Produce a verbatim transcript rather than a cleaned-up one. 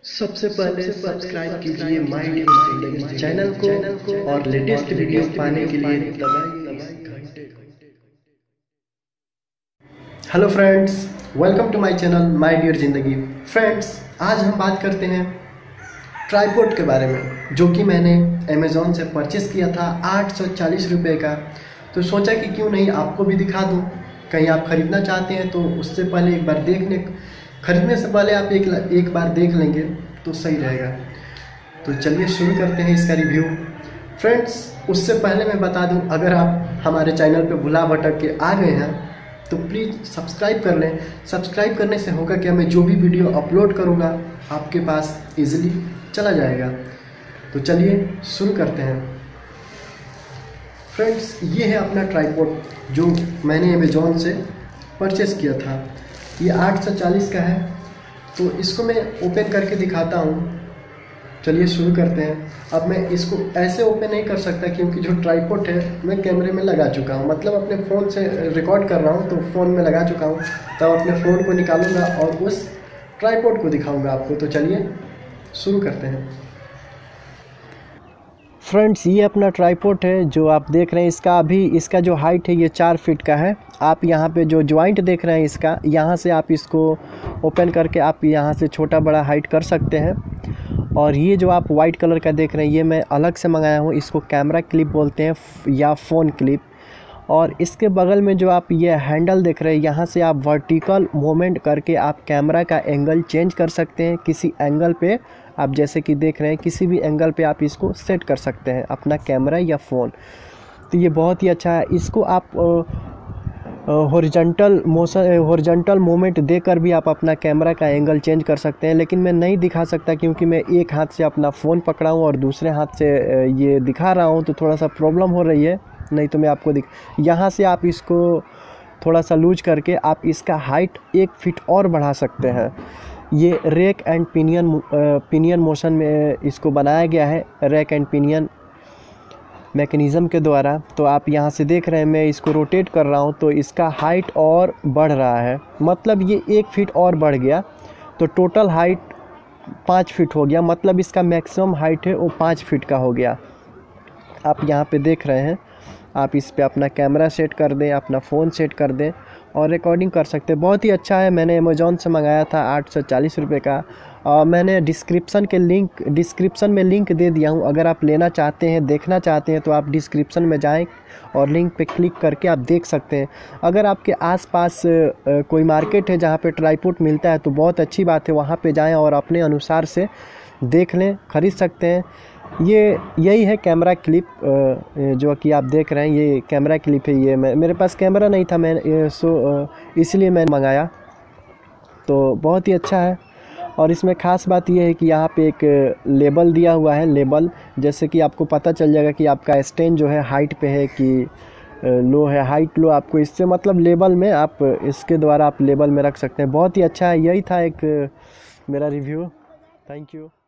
सबसे पहले सब्सक्राइब कीजिए माय डियर जिंदगी चैनल को और लेटेस्ट वीडियो पाने के लिए दबाइए इस घंटे को। Hello friends, welcome to my channel my dear Zindagi. Friends, आज हम बात करते हैं ट्राइपॉड के बारे में, जो कि मैंने अमेज़ॉन से परचेस किया था आठ सौ चालीस रुपये का। तो सोचा कि क्यों नहीं आपको भी दिखा दूँ। कहीं आप ख़रीदना चाहते हैं तो उससे पहले एक बार देखने खरीदने से पहले आप एक एक बार देख लेंगे तो सही रहेगा। तो चलिए शुरू करते हैं इसका रिव्यू। फ्रेंड्स, उससे पहले मैं बता दूं, अगर आप हमारे चैनल पे भुला भटक के आ गए हैं तो प्लीज़ सब्सक्राइब कर लें। सब्सक्राइब करने से होगा कि मैं जो भी वीडियो अपलोड करूंगा आपके पास इजीली चला जाएगा। तो चलिए शुरू करते हैं। फ्रेंड्स, ये है अपना ट्राइपॉड जो मैंने अमेज़ॉन से परचेस किया था। ये आठ सौ चालीस का है। तो इसको मैं ओपन करके दिखाता हूँ। चलिए शुरू करते हैं। अब मैं इसको ऐसे ओपन नहीं कर सकता क्योंकि जो ट्राइपॉड है मैं कैमरे में लगा चुका हूँ, मतलब अपने फ़ोन से रिकॉर्ड कर रहा हूँ तो फ़ोन में लगा चुका हूँ। तब अपने फ़ोन को निकालूंगा और उस ट्राइपॉड को दिखाऊंगा आपको। तो चलिए शुरू करते हैं। फ्रेंड्स, ये अपना ट्राइपॉड है जो आप देख रहे हैं। इसका अभी इसका जो हाइट है ये चार फीट का है। आप यहाँ पे जो जॉइंट देख रहे हैं इसका, यहाँ से आप इसको ओपन करके आप यहाँ से छोटा बड़ा हाइट कर सकते हैं। और ये जो आप वाइट कलर का देख रहे हैं ये मैं अलग से मंगाया हूँ। इसको कैमरा क्लिप बोलते हैं या फ़ोन क्लिप। और इसके बगल में जो आप ये हैंडल देख रहे हैं, यहाँ से आप वर्टिकल मूवमेंट करके आप कैमरा का एंगल चेंज कर सकते हैं। किसी एंगल पे आप जैसे कि देख रहे हैं, किसी भी एंगल पे आप इसको सेट कर सकते हैं अपना कैमरा या फ़ोन। तो ये बहुत ही अच्छा है। इसको आप हॉरिजॉन्टल मोशन हॉरिजॉन्टल मूवमेंट देकर भी आप अपना कैमरा का एंगल चेंज कर सकते हैं। लेकिन मैं नहीं दिखा सकता क्योंकि मैं एक हाथ से अपना फ़ोन पकड़ा हूँ और दूसरे हाथ से ये दिखा रहा हूँ, तो थोड़ा सा प्रॉब्लम हो रही है। नहीं तो मैं आपको दिख यहाँ से आप इसको थोड़ा सा लूज करके आप इसका हाइट एक फीट और बढ़ा सकते हैं। ये rack and pinion pinion motion में इसको बनाया गया है, रैक एंड पिनियन मैकेनिज़्म के द्वारा। तो आप यहाँ से देख रहे हैं मैं इसको रोटेट कर रहा हूँ तो इसका हाइट और बढ़ रहा है, मतलब ये एक फीट और बढ़ गया। तो टोटल हाइट पाँच फीट हो गया, मतलब इसका मैक्सिमम हाइट है वो पाँच फीट का हो गया। आप यहाँ पे देख रहे हैं। आप इस पे अपना कैमरा सेट कर दें, अपना फ़ोन सेट कर दें और रिकॉर्डिंग कर सकते हैं। बहुत ही अच्छा है। मैंने अमेज़ॉन से मंगाया था आठ सौ चालीस रुपये का। और मैंने डिस्क्रिप्शन के लिंक डिस्क्रिप्शन में लिंक दे दिया हूँ। अगर आप लेना चाहते हैं, देखना चाहते हैं तो आप डिस्क्रिप्शन में जाएं और लिंक पे क्लिक करके आप देख सकते हैं। अगर आपके आसपास कोई मार्केट है जहाँ पे ट्राइपॉड मिलता है तो बहुत अच्छी बात है, वहाँ पे जाएं और अपने अनुसार से देख लें, ख़रीद सकते हैं। ये यही है कैमरा क्लिप जो कि आप देख रहे हैं, ये कैमरा क्लिप है। ये मैं मेरे पास कैमरा नहीं था, मैं सो इसलिए मैंने मंगाया। तो बहुत ही अच्छा है। और इसमें ख़ास बात यह है कि यहाँ पे एक लेबल दिया हुआ है, लेबल जैसे कि आपको पता चल जाएगा कि आपका स्टैंड जो है हाइट पे है कि लो है, हाइट लो। आपको इससे मतलब लेबल में आप इसके द्वारा आप लेबल में रख सकते हैं। बहुत ही अच्छा है। यही था एक मेरा रिव्यू। Thank you.